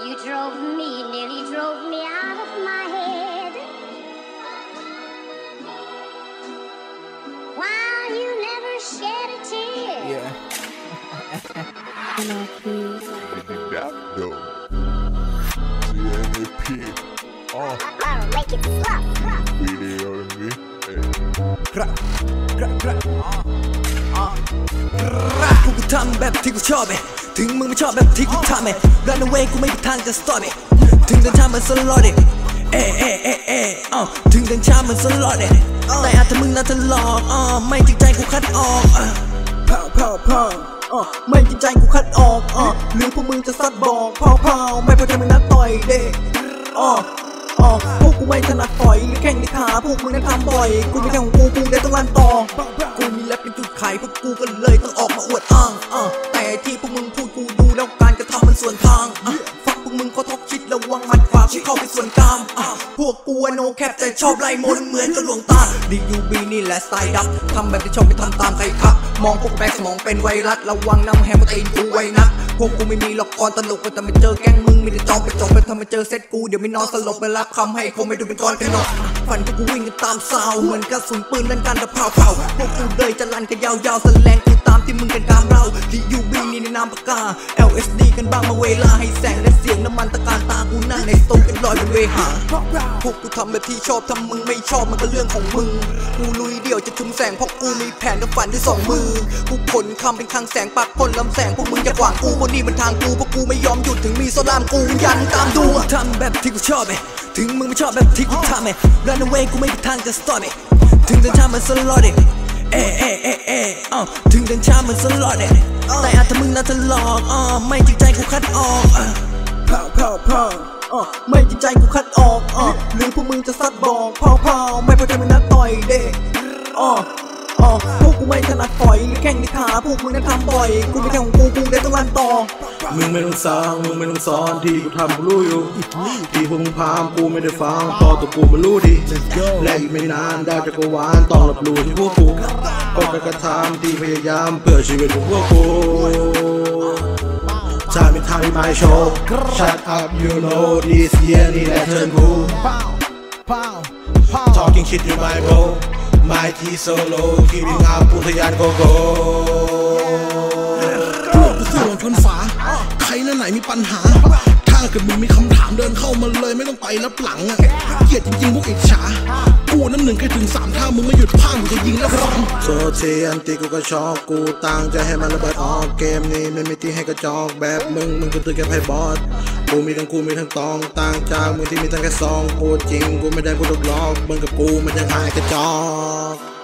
You nearly drove me out of my head. While you never shed a tear. Yeah. I'll make it flop. กูทำแบบที่กูชอบเองถึงมึงไม่ชอบแบบที่กูทำเองรันเอาไว้กูไม่มีทางจะ stop เองถึงเดินช้ามันสลอดเองถึงเดินช้ามันสลอดเองแต่อาจจะมึงน่าจะหลอกไม่จริงใจกูคัดออกไม่จริงใจกูคัดออกหรือพวกมึงจะซัดบอกพาวไม่พอใจมึงนัดต่อยเด็กพวกกูไม่ถนัดต่อยหรือแข่งในขาพวกมึงนั้นทำบ่อยกูไม่ใช่ของกูได้ต้องรันต่อกูมีแรปเป็นจุดขายพวกกูก็เลยต้องออกมาอวดอ้างแต่ที่พวกมึงพูดกูดูแล้วการกระทำมันส่วนทางฟังพวกมึงเขาทบคิดระวังมันขวาที่เข้าไปส่วนกลางพวกกูโนแคปแต่ชอบไล่มนเหมือนกับหลวงตา DUB นี่แหละสไตล์ดับทำแบบที่ชอบไม่ทำตามใครครับมองพวกแบกสมองเป็นไวรัสระวังน้ำแฮมมาตีนกูไว้นะพวกกูไม่มีหลอกกรตลกก็จะไม่เจอแก๊งมึงมีแต่จองไปจบไปทำมาเจอเซตกูเดี๋ยวไม่นอนสลบไปรับคำให้คงไม่ดูเป็นก้อนกันหรอกฝันพวกกูวิ่งกันตามซาวเหมือนกระสุนปืนเล่นกันแต่เผาพวกกูเลยจะลั่นกันยาวๆแสลงกูตามที่มึงกันตามเรา DUB นี่ในนามปากกา LSD กันบ้างมาเวลาให้แสงและเสียงน้ำมันตะการตากูนั่งในสตูกันลอยบนเวหาพวกกูทำแบบที่ชอบทำมึงไม่ชอบมันก็เรื่องของมึงกูลุยเดี่ยวจะชุมแสงเพราะกูมีแผนกับฝันด้วย2 มือกูขนคำเป็นคลังแสงปักพ่นลำแสงพวกมึงจะขวางกูบนนี่มันทางกูเพราะกูไม่ยอมหยุดถึงมีโซลามกูยันตามดูทำแบบที่กูชอบถึงมึงไม่ชอบแบบที่กูทำรันเอาไว้กูไม่มีทางจะ stop ถึงเดินช้ามันสลอดถึงเดินช้ามันสลอดแต่อาจจะมึงน่าจะหลอกไม่จริงใจกูคัดออกไม่จริงใจกูคัดออกหรือพวกมึงจะซัดบอกพาวไม่พอใจมึงนัดต่อยเด็กพวกกูไม่ถนัดต่อยหรือแข่งในขาพวกมึงนั้นทำบ่อยกูไม่ใช่ของกูได้ต้องรันต่อมึงไม่ต้องสร้างมึงไม่ต้องสอนที่กูทำกูรู้อยู่ที่พวกมึงพามกูไม่ได้ฟังพอตัวกูมันรู้ดีและอีกไม่นานดาวจักรวาลต้องรับรู้ที่พวกกูก็กระทำที่พยายามเพื่อชีวิตของพวกกูจะมีทางที่ไม่โชว์ Shut up you know this year นี่แหละเทิร์นกู Talking shit you my bro My T solo keeping up กูทะยานโกโก้กูส่วนชนฝาใครนั่นไหนมีปัญหาถ้าเกิดมึงมีคำถามเดินเข้ามาเลยไม่ต้องไปรับหลังเกลียดจริงๆพวกอิจฉากูนั่น1แค่ถึง3ถ้ามึงไม่หยุดพามกูจะยิงแล้วฝังโซเทียนตีกูก็ชอบกูตั้งใจให้มันระเบิดออกเกมนี้ไม่มีที่ให้กระจอกแบบมึงก็ตื่นแค่ไพ่บอสกูมีทั้งคู่มีทั้งตองต่างจากมึงที่มีทั้งแค่ซองกูจริงกูไม่ได้พูดหลอกมึงกับกูมันยังหายกระจอก